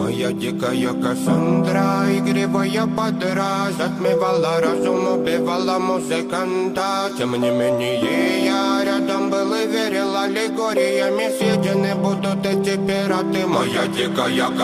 Моя дикая Кассандра, игривая подра, затмевала разум, убивала музыканта. Тем не менее я рядом был и верил аллегориями. Съедены будут эти пираты. Моя дикая